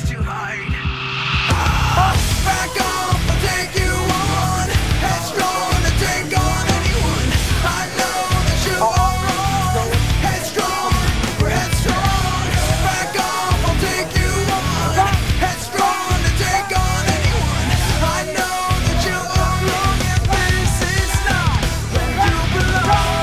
to hide. Back off, I'll take you on. Headstrong to take on anyone. I know that you are wrong. Headstrong, we're headstrong. Back off, I'll take you on. Headstrong to take on anyone. I know that you are wrong, and this is not where you belong.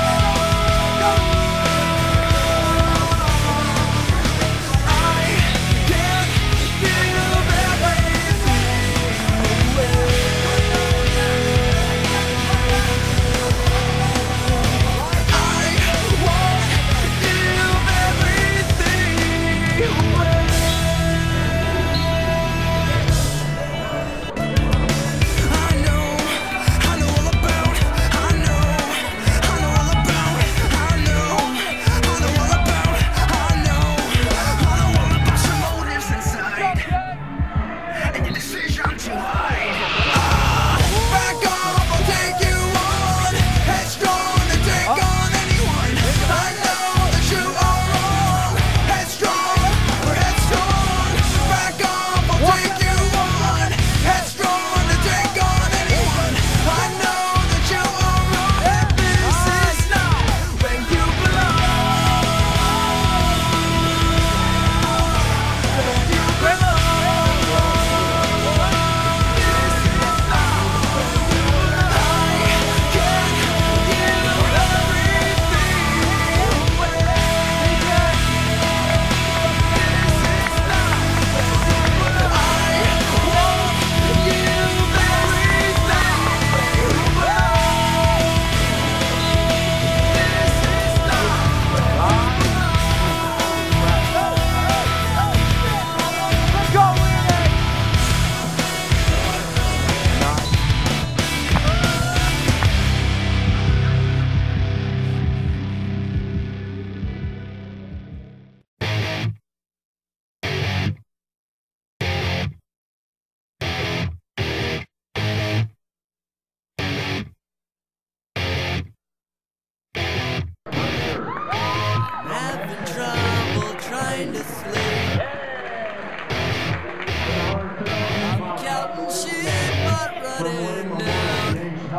To sleep. I'm counting sheep, but running down.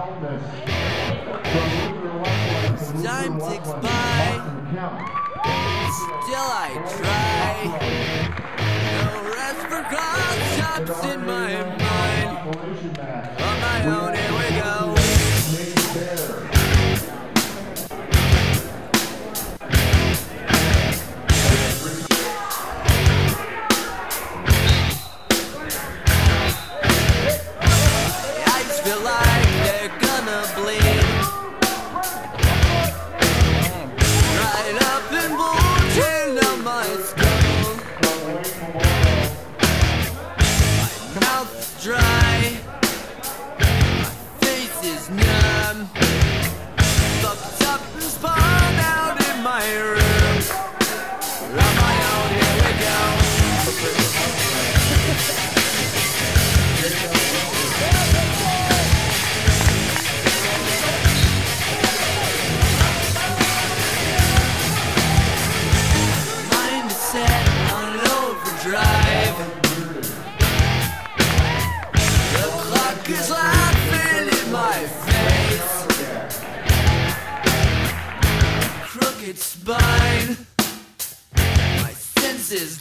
As time ticks by, still I try. No rest for concepts in my mind. On my own, here we go. Feel like they're gonna bleed right up and bulging down my skull. My mouth's dry, my face is numb, fucked up and spun out in my room. On my own, here we go. The clock is laughing in my face. Crooked spine, my senses